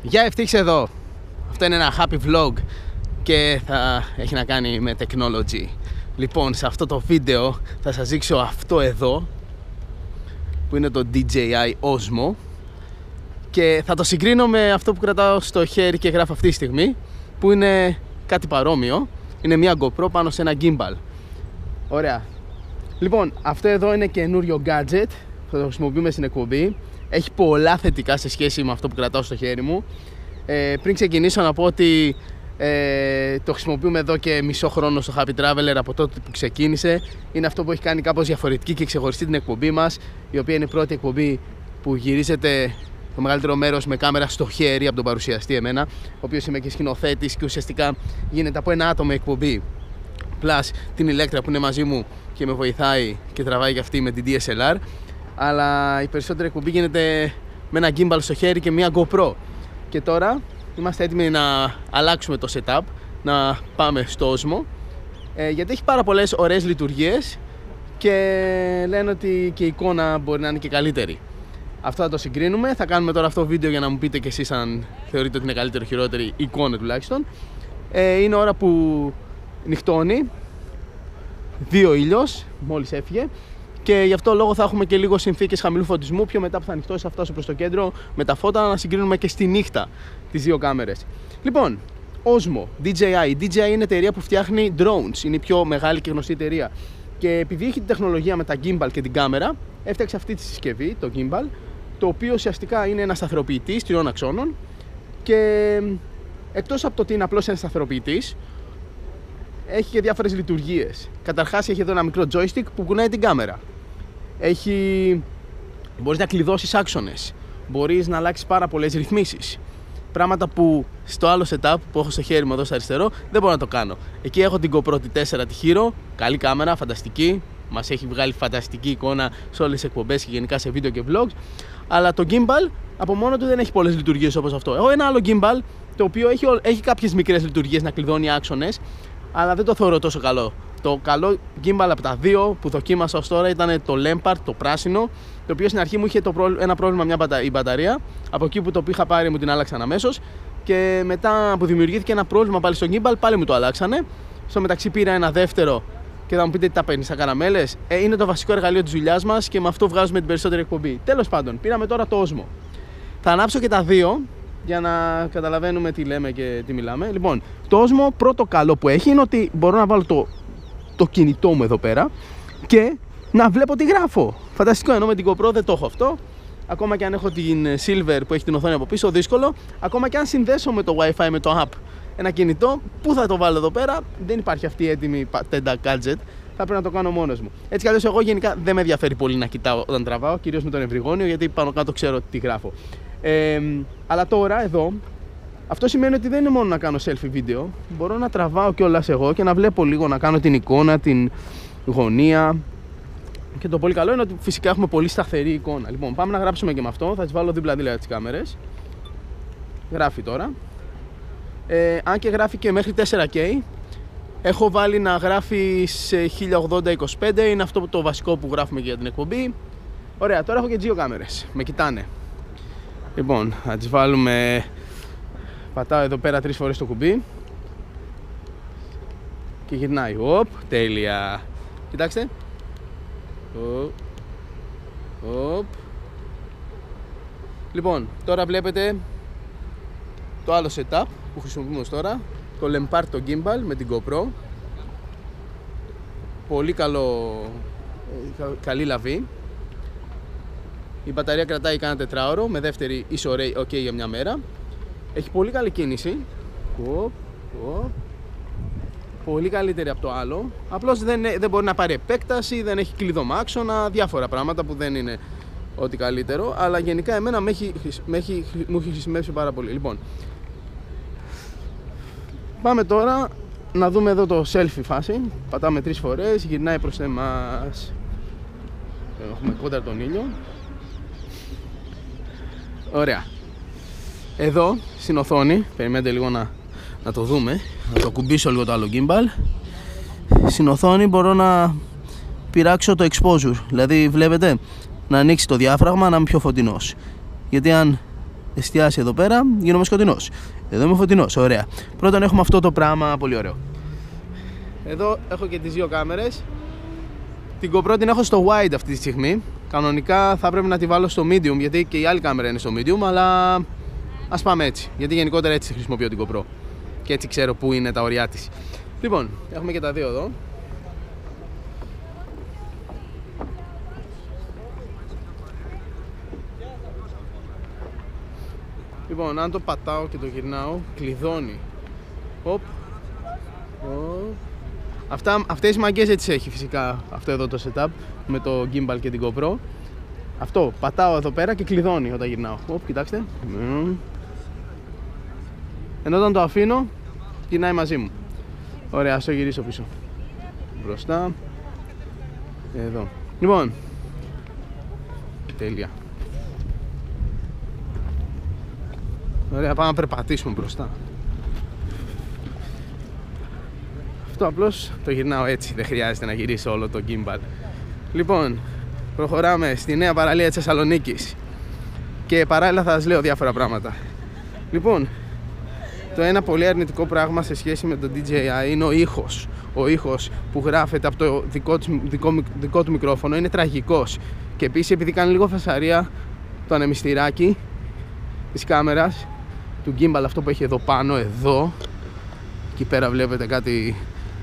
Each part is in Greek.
Γεια, Ευτύχης εδώ. Αυτό είναι ένα happy vlog και θα έχει να κάνει με technology. Λοιπόν, σε αυτό το βίντεο θα σας δείξω αυτό εδώ που είναι το DJI Osmo και θα το συγκρίνω με αυτό που κρατάω στο χέρι και γράφω αυτή τη στιγμή, που είναι κάτι παρόμοιο. Είναι μια GoPro πάνω σε ένα gimbal. Ωραία. Λοιπόν, αυτό εδώ είναι καινούριο gadget, θα το χρησιμοποιούμε στην εκπομπή. Έχει πολλά θετικά σε σχέση με αυτό που κρατάω στο χέρι μου. Πριν ξεκινήσω να πω ότι το χρησιμοποιούμε εδώ και μισό χρόνο στο Happy Traveler από τότε που ξεκίνησε. Είναι αυτό που έχει κάνει κάπως διαφορετική και ξεχωριστή την εκπομπή μας, η οποία είναι η πρώτη εκπομπή που γυρίζεται το μεγαλύτερο μέρος με κάμερα στο χέρι από τον παρουσιαστή εμένα, ο οποίος είμαι και σκηνοθέτης και ουσιαστικά γίνεται από ένα άτομο εκπομπή. Plus την Ηλέκτρα που είναι μαζί μου και με βοηθάει και τραβάει και αυτή με την DSLR. Αλλά η περισσότερη εκπομπή γίνεται με ένα gimbal στο χέρι και μια GoPro. Και τώρα είμαστε έτοιμοι να αλλάξουμε το setup, να πάμε στο Osmo, γιατί έχει πάρα πολλές ωραίες λειτουργίες και λένε ότι και η εικόνα μπορεί να είναι και καλύτερη. Αυτό θα το συγκρίνουμε. Θα κάνουμε τώρα αυτό το βίντεο για να μου πείτε κι εσείς αν θεωρείτε ότι είναι καλύτερη ή χειρότερη εικόνα τουλάχιστον. Είναι ώρα που νυχτώνει, δύο ήλιος, μόλις έφυγε. Και γι' αυτό λόγο θα έχουμε και λίγο συνθήκες χαμηλού φωτισμού. Πιο μετά που θα ανοιχτώσει, θα φτάσω προς το κέντρο με τα φώτα να συγκρίνουμε και στη νύχτα τις δύο κάμερες. Λοιπόν, Osmo, DJI. Η DJI είναι εταιρεία που φτιάχνει drones. Είναι η πιο μεγάλη και γνωστή εταιρεία. Και επειδή έχει την τεχνολογία με τα gimbal και την κάμερα, έφτιαξε αυτή τη συσκευή, το gimbal, το οποίο ουσιαστικά είναι ένα σταθεροποιητής 3 αξώνων. Και εκτός από το ότι είναι απλώς ένα σταθεροποιητής, έχει και διάφορες λειτουργίες. Καταρχάς έχει εδώ ένα μικρό joystick που κουνάει την κάμερα. Μπορείς να κλειδώσεις άξονες. Μπορείς να αλλάξεις πάρα πολλές ρυθμίσεις. Πράγματα που στο άλλο setup που έχω στο χέρι μου εδώ στο αριστερό δεν μπορώ να το κάνω. Εκεί έχω την GoPro τη 4 τη Hero, καλή κάμερα, φανταστική. Μας έχει βγάλει φανταστική εικόνα σε όλες τις εκπομπές και γενικά σε βίντεο και vlogs. Αλλά το gimbal από μόνο του δεν έχει πολλές λειτουργίες όπως αυτό. Έχω ένα άλλο gimbal το οποίο έχει κάποιες μικρές λειτουργίες να κλειδώνει άξονες, αλλά δεν το θεωρώ τόσο καλό. Το καλό gimbal από τα δύο που δοκίμασα ως τώρα ήταν το Lempart, το πράσινο, το οποίο στην αρχή μου είχε ένα πρόβλημα η μπαταρία. Από εκεί που το είχα πάρει μου την άλλαξαν αμέσως και μετά που δημιουργήθηκε ένα πρόβλημα πάλι στο gimbal πάλι μου το αλλάξανε. Στο μεταξύ πήρα ένα δεύτερο και θα μου πείτε τι τα παίρνεις, τα καραμέλες. Είναι το βασικό εργαλείο της δουλειάς μας και με αυτό βγάζουμε την περισσότερη εκπομπή. Τέλος πάντων, πήραμε τώρα το Osmo. Θα ανάψω και τα δύο για να καταλαβαίνουμε τι λέμε και τι μιλάμε. Λοιπόν, το Osmo πρώτο καλό που έχει είναι ότι μπορώ να βάλω το κινητό μου εδώ πέρα και να βλέπω τι γράφω. Φανταστικό, ενώ με την GoPro δεν το έχω αυτό. Ακόμα και αν έχω την Silver που έχει την οθόνη από πίσω, δύσκολο. Ακόμα και αν συνδέσω με το Wi-Fi, με το app, ένα κινητό, πού θα το βάλω εδώ πέρα? Δεν υπάρχει αυτή η έτοιμη πατέντα gadget. Θα πρέπει να το κάνω μόνος μου. Έτσι κι αλλιώς εγώ γενικά δεν με ενδιαφέρει πολύ να κοιτάω όταν τραβάω, κυρίως με τον ευρυγόνιο, γιατί πάνω κάτω ξέρω τι γράφω. Αλλά τώρα εδώ, αυτό σημαίνει ότι δεν είναι μόνο να κάνω selfie βίντεο. Μπορώ να τραβάω κιόλας εγώ και να βλέπω λίγο, να κάνω την εικόνα, την γωνία. Και το πολύ καλό είναι ότι φυσικά έχουμε πολύ σταθερή εικόνα. Λοιπόν, πάμε να γράψουμε και με αυτό. Θα τις βάλω δίπλα-δίπλα τις κάμερες. Γράφει τώρα. Αν και γράφει και μέχρι 4K. Έχω βάλει να γράφει σε 1080-25. Είναι αυτό το βασικό που γράφουμε και για την εκπομπή. Ωραία, τώρα έχω και δύο κάμερες. Με κοιτάνε. Λοιπόν, θα τις βάλουμε. Πατάω εδώ πέρα 3 φορές το κουμπί και γυρνάει. Οπ, τέλεια. Κοιτάξτε. Οπ. Λοιπόν, τώρα βλέπετε το άλλο setup που χρησιμοποιούμε ως τώρα, το Lempart, το gimbal με την GoPro. Πολύ καλή λαβή. Η μπαταρία κρατάει κάνα 4ωρο με δεύτερη ίσο-ray ok για μια μέρα. Έχει πολύ καλή κίνηση. Πολύ καλύτερη από το άλλο. Απλώς δεν μπορεί να πάρει επέκταση, δεν έχει κλείδωμα άξονα, διάφορα πράγματα που δεν είναι ό,τι καλύτερο. Αλλά γενικά εμένα μου έχει χρησιμεύσει πάρα πολύ. Λοιπόν, πάμε τώρα να δούμε εδώ το selfie φάση. Πατάμε 3 φορές, γυρνάει προς εμάς. Έχουμε κόντρα τον ήλιο. Ωραία. Εδώ στην οθόνη, περιμένετε λίγο να το δούμε, να το κουμπίσω λίγο το άλλο gimbal. Στην οθόνη μπορώ να πειράξω το exposure, δηλαδή βλέπετε να ανοίξει το διάφραγμα, να είμαι πιο φωτεινός. Γιατί αν εστιάσει εδώ πέρα, γίνομαι σκοτεινός. Εδώ είμαι φωτεινός, ωραία. Πρώτον έχουμε αυτό το πράγμα, πολύ ωραίο. Εδώ έχω και τις δύο κάμερες. Την GoPro την έχω στο wide αυτή τη στιγμή. Κανονικά θα πρέπει να τη βάλω στο medium, γιατί και η άλλη κάμερα είναι στο medium, αλλά ας πάμε έτσι, γιατί γενικότερα έτσι χρησιμοποιώ την GoPro και έτσι ξέρω πού είναι τα ωριά της. Λοιπόν, έχουμε και τα δύο εδώ. Λοιπόν, αν το πατάω και το γυρνάω, κλειδώνει. Οπ. Αυτές οι μαγκές έτσι έχει φυσικά αυτό εδώ το setup με το gimbal και την GoPro. Αυτό, πατάω εδώ πέρα και κλειδώνει όταν γυρνάω. Οπ, κοιτάξτε. Ενώ όταν το αφήνω, γυρνάει μαζί μου. Ωραία, ας το γυρίσω πίσω. Μπροστά. Εδώ. Λοιπόν. Τέλεια. Ωραία, πάμε να περπατήσουμε μπροστά. Αυτό απλώς το γυρνάω έτσι, δεν χρειάζεται να γυρίσω όλο το gimbal. Λοιπόν, προχωράμε στη νέα παραλία της Θεσσαλονίκης και παράλληλα θα σας λέω διάφορα πράγματα. Λοιπόν, το ένα πολύ αρνητικό πράγμα σε σχέση με το DJI είναι ο ήχος. Ο ήχος που γράφεται από το δικό του μικρόφωνο είναι τραγικός. Και επίσης, επειδή κάνει λίγο φασαρία το ανεμιστηράκι της κάμερας, του gimbal, αυτό που έχει εδώ πάνω, εδώ, εκεί πέρα βλέπετε κάτι,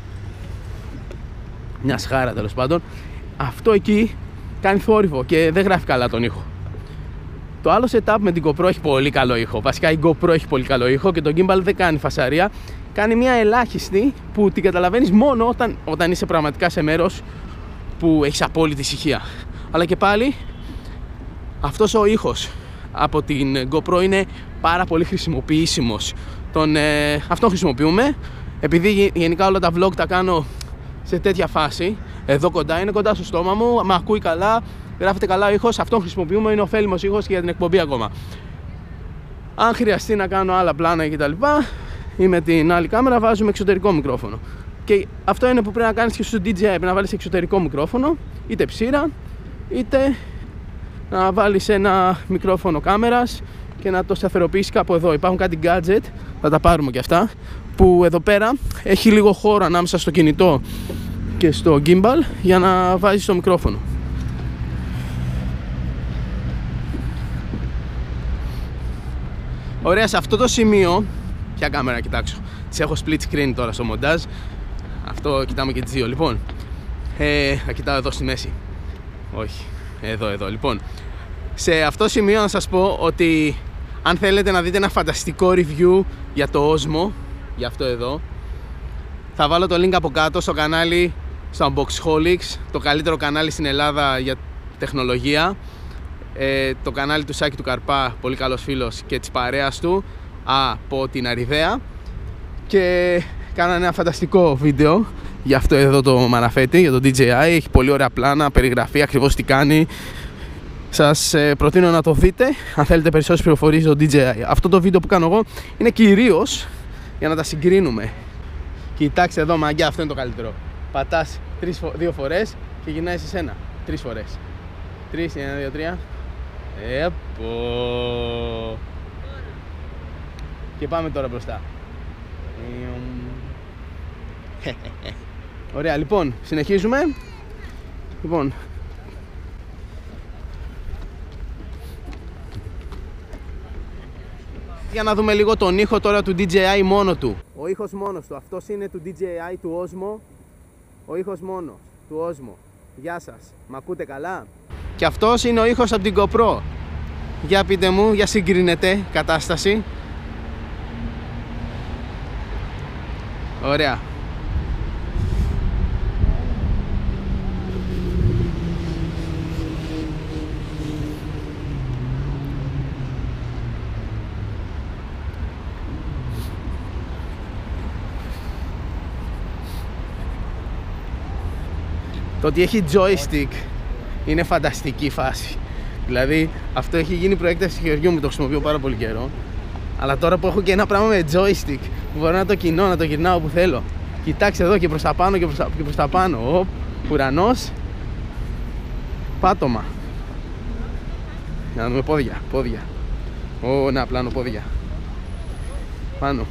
μια σχάρα τέλος πάντων, αυτό εκεί κάνει θόρυβο και δεν γράφει καλά τον ήχο. Το άλλο setup με την GoPro έχει πολύ καλό ήχο. Βασικά η GoPro έχει πολύ καλό ήχο και το gimbal δεν κάνει φασαρία. Κάνει μια ελάχιστη που την καταλαβαίνεις μόνο όταν είσαι πραγματικά σε μέρος που έχεις απόλυτη ησυχία. Αλλά και πάλι αυτός ο ήχος από την GoPro είναι πάρα πολύ χρησιμοποιήσιμος. Αυτόν χρησιμοποιούμε, επειδή γενικά όλα τα vlog τα κάνω σε τέτοια φάση. Εδώ κοντά, είναι κοντά στο στόμα μου, με ακούει καλά, γράφεται καλά ο ήχος, αυτόν χρησιμοποιούμε, είναι ωφέλιμος ήχος και για την εκπομπή ακόμα. Αν χρειαστεί να κάνω άλλα πλάνα κτλ, ή με την άλλη κάμερα βάζουμε εξωτερικό μικρόφωνο. Και αυτό είναι που πρέπει να κάνεις και στο DJI, πρέπει να βάλεις εξωτερικό μικρόφωνο, είτε ψήρα, είτε να βάλεις ένα μικρόφωνο κάμερας και να το σταθεροποιήσεις κάπου εδώ. Υπάρχουν κάτι gadget, θα τα πάρουμε και αυτά, που εδώ πέρα έχει λίγο χώρο ανάμεσα στο κινητό και στο gimbal για να βάζεις το μικρόφωνο. Ωραία, σε αυτό το σημείο, ποια κάμερα κοιτάξω, τις έχω split screen τώρα στο μοντάζ. Αυτό κοιτάμε και τις δύο. Λοιπόν, θα κοιτάω εδώ στη μέση. Όχι, εδώ. Λοιπόν, σε αυτό το σημείο να σας πω ότι αν θέλετε να δείτε ένα φανταστικό review για το Osmo, για αυτό εδώ, θα βάλω το link από κάτω στο κανάλι, στο Unboxholics, το καλύτερο κανάλι στην Ελλάδα για τεχνολογία. Το κανάλι του Σάκη του Καρπά, πολύ καλός φίλος και της παρέας του από την Αριδαία, και κάνανε ένα φανταστικό βίντεο για αυτό εδώ το μαραφέτη, για το DJI. Έχει πολύ ωραία πλάνα, περιγραφή ακριβώς τι κάνει. Σας προτείνω να το δείτε αν θέλετε περισσότερες πληροφορίες για το DJI. Αυτό το βίντεο που κάνω εγώ είναι κυρίως για να τα συγκρίνουμε. Κοιτάξτε εδώ, μαγκιά, αυτό είναι το καλύτερο. Πατάς 2 φορές και γυρνάει σε σένα 3 φορές. 3, 1, 2, 3. Και πάμε τώρα μπροστά. Ωραία, λοιπόν, συνεχίζουμε. Λοιπόν, για να δούμε λίγο τον ήχο τώρα του DJI μόνο του. Ο ήχος μόνος του, αυτός είναι του DJI, του Osmo. Ο ήχος μόνο του Osmo. Γεια σας, μ' ακούτε καλά? Και αυτός είναι ο ήχος από την GoPro. Για πείτε μου, για συγκρίνετε κατάσταση. Ωραία. Το ότι έχει joystick είναι φανταστική φάση. Δηλαδή αυτό έχει γίνει προέκταση χεριού μου, το χρησιμοποιώ πάρα πολύ καιρό. Αλλά τώρα που έχω και ένα πράγμα με joystick που μπορώ να το κινώ, να το γυρνάω όπου θέλω. Κοιτάξτε εδώ, και προς τα πάνω και προς τα πάνω. Ουρανός. Πάτωμα. Για να δούμε πόδια. Ω, να, πλάνο πόδια. Πάνω.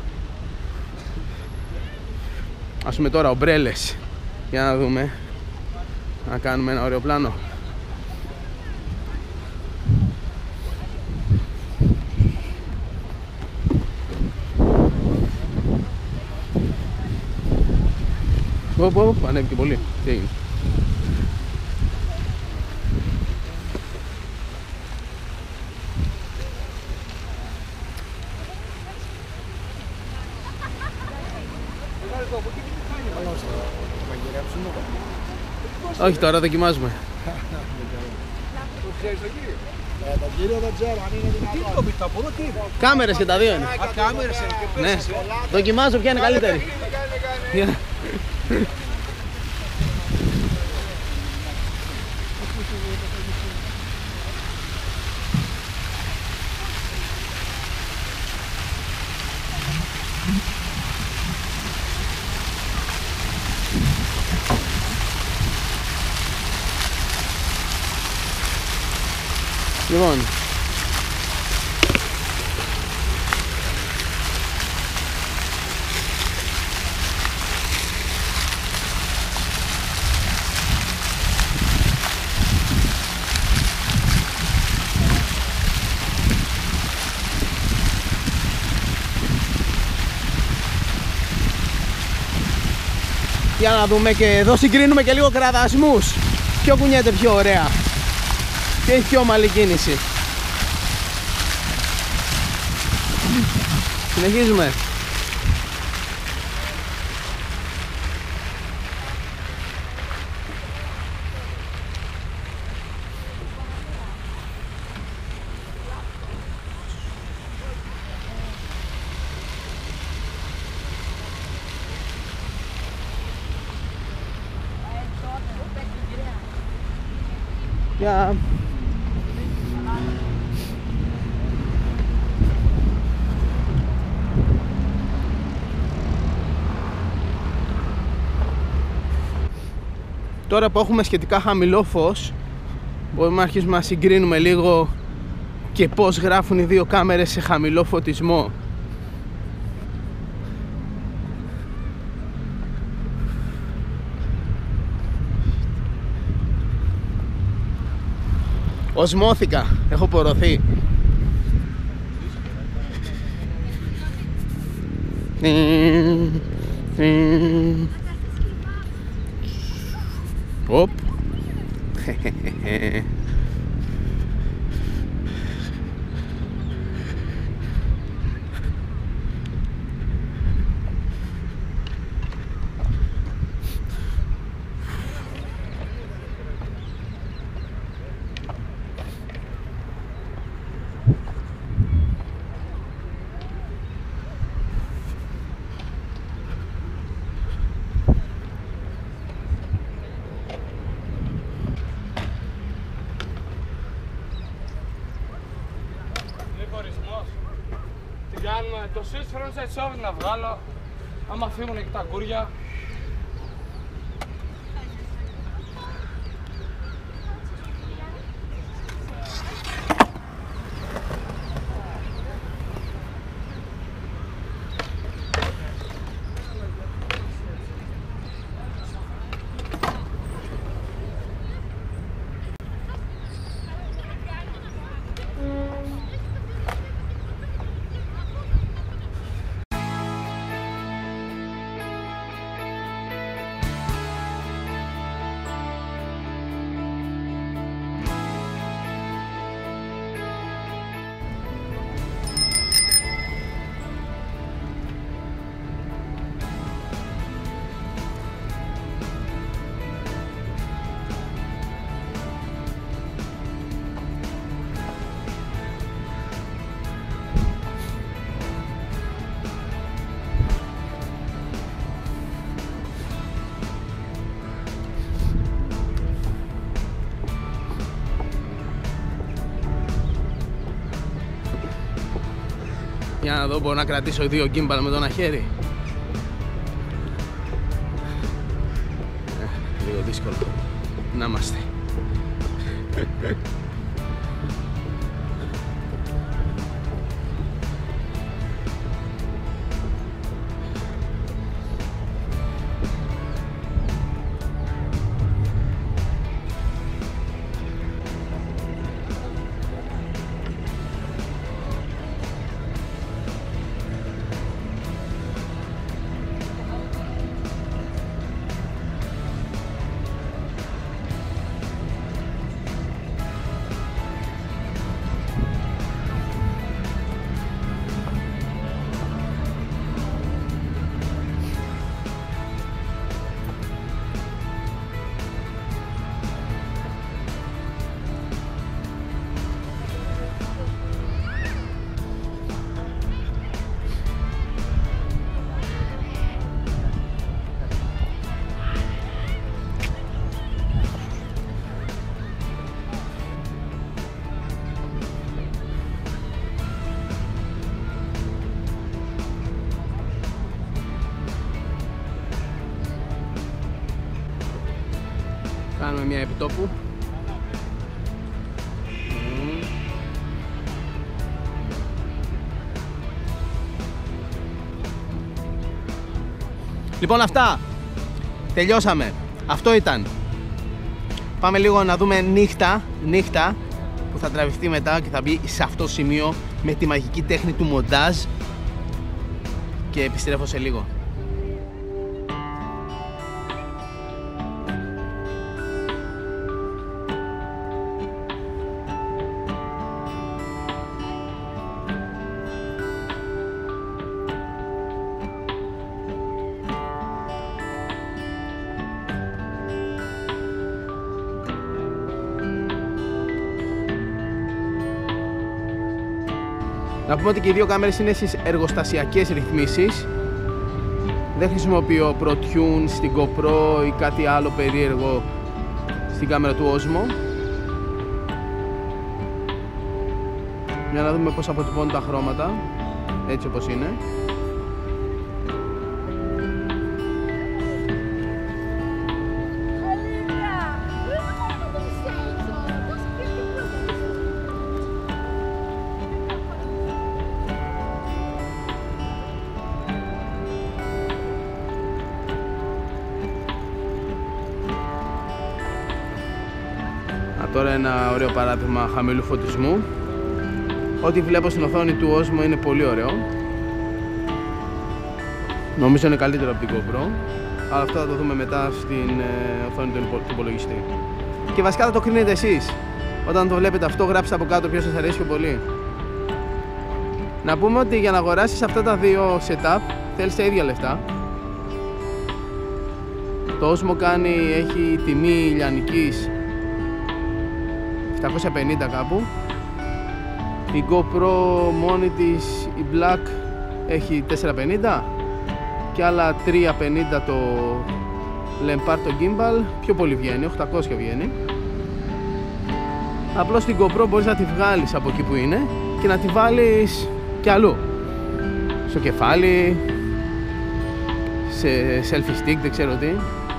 Ας πούμε τώρα ομπρέλες. Για να δούμε. Να κάνουμε ένα ωραίο πλάνο. Πω, ανέβηκε πολύ. Τι έγινε? Όχι, τώρα δοκιμάζουμε. Το κύριο δεν ξέρω αν είναι δυνατόν. Τι από εδώ, τι? Κάμερες και τα δύο είναι. Κάμερες και Ναι. Δοκιμάζω ποια είναι καλύτερη. Λοιπόν, για να δούμε και εδώ συγκρίνουμε και λίγο κραδασμούς. Ποιο κουνιέται πιο ωραία, ποιο έχει πιο ομαλή κίνηση. Συνεχίζουμε. Yeah. Τώρα που έχουμε σχετικά χαμηλό φως, μπορούμε να αρχίσουμε να συγκρίνουμε λίγο και πώς γράφουν οι δύο κάμερες σε χαμηλό φωτισμό. Οσμώθηκα, έχω πορωθεί. Οπ. Κάνουμε το switch frontside soft να βγάλω, άμα φύγουν και τα κούρια. Για να δω, μπορώ να κρατήσω δύο gimbal με το ένα χέρι. Λίγο δύσκολο. Να είμαστε. μια επιτόπου. Λοιπόν, αυτά. Τελειώσαμε. Αυτό ήταν. Πάμε λίγο να δούμε νύχτα που θα τραβηχτεί μετά και θα μπει σε αυτό το σημείο με τη μαγική τέχνη του μοντάζ και επιστρέφω σε λίγο. Να πούμε ότι και οι δύο κάμερες είναι στις εργοστασιακές ρυθμίσεις. Δεν χρησιμοποιώ ProTune στην GoPro ή κάτι άλλο περίεργο στην κάμερα του Osmo. Για να δούμε πώς αποτυπώνουν τα χρώματα, έτσι όπως είναι. Τώρα ένα ωραίο παράδειγμα χαμηλού φωτισμού. Ό,τι βλέπω στην οθόνη του Osmo είναι πολύ ωραίο. Νομίζω είναι καλύτερο από την GoPro, αλλά αυτό θα το δούμε μετά στην οθόνη του υπολογιστή. Και βασικά θα το κρίνετε εσείς. Όταν το βλέπετε αυτό, γράψτε από κάτω ποιος σας αρέσει πιο πολύ. Να πούμε ότι για να αγοράσεις αυτά τα δύο setup θέλεις τα ίδια λεφτά. Το Osmo έχει τιμή λιανικής 750 κάπου. Η GoPro μόνη της, η Black, έχει 450 και άλλα 350 το Lempart το Gimbal. Πιο πολύ βγαίνει, 800 βγαίνει. Απλώς την GoPro μπορείς να τη βγάλεις από εκεί που είναι και να τη βάλεις κι αλλού. Στο κεφάλι, σε selfie stick, δεν ξέρω τι,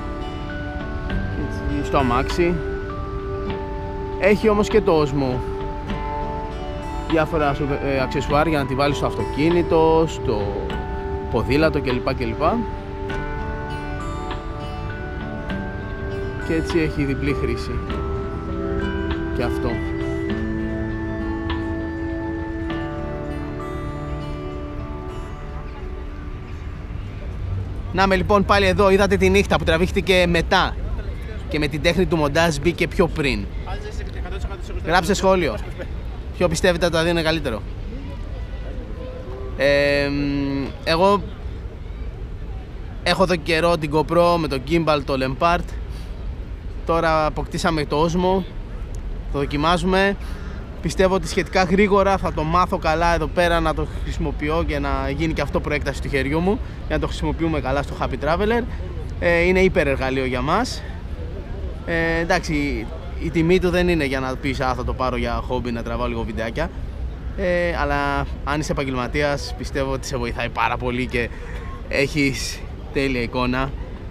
στο αμάξι. Έχει όμως και το Osmo διάφορα αξεσουάρ για να τη βάλεις στο αυτοκίνητο, στο ποδήλατο κλπ. Και έτσι έχει διπλή χρήση και αυτό. Να με λοιπόν πάλι εδώ, είδατε τη νύχτα που τραβήχτηκε μετά και με την τέχνη του μοντάζ μπήκε πιο πριν. Γράψτε σχόλιο. Ποιο πιστεύετε ότι τα δύο είναι καλύτερο. Εγώ έχω εδώ καιρό την GoPro με το Gimbal, το Lempart. Τώρα αποκτήσαμε το Osmo. Το δοκιμάζουμε. Πιστεύω ότι σχετικά γρήγορα θα το μάθω καλά εδώ πέρα να το χρησιμοποιώ και να γίνει και αυτό προέκταση του χεριού μου για να το χρησιμοποιούμε καλά στο Happy Traveler. Είναι υπερεργαλείο για μας. Εντάξει, η τιμή του δεν είναι για να πεις θα το πάρω για χόμπι να τραβάω λίγο βιντεάκια, αλλά αν είσαι επαγγελματίας πιστεύω ότι σε βοηθάει πάρα πολύ και έχεις τέλεια εικόνα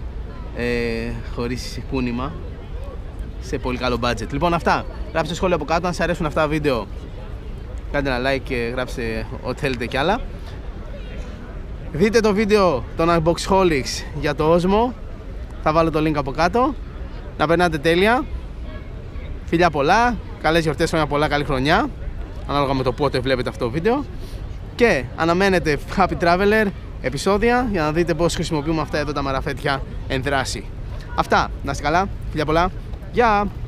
χωρίς κούνημα σε πολύ καλό budget. Λοιπόν, αυτά. Γράψτε σχόλια από κάτω αν σας αρέσουν αυτά τα βίντεο. Κάντε ένα like και γράψτε ό,τι θέλετε κι άλλα. Δείτε το βίντεο των Unboxholics για το Osmo. Θα βάλω το link από κάτω. Να περνάτε τέλεια. Φιλιά πολλά. Καλές γιορτές, χρόνια πολλά, καλή χρονιά. Ανάλογα με το πότε βλέπετε αυτό το βίντεο. Και αναμένετε Happy Traveler επεισόδια για να δείτε πώς χρησιμοποιούμε αυτά εδώ τα μαραφέτια εν δράση. Αυτά. Να είστε καλά. Φιλιά πολλά. Γεια.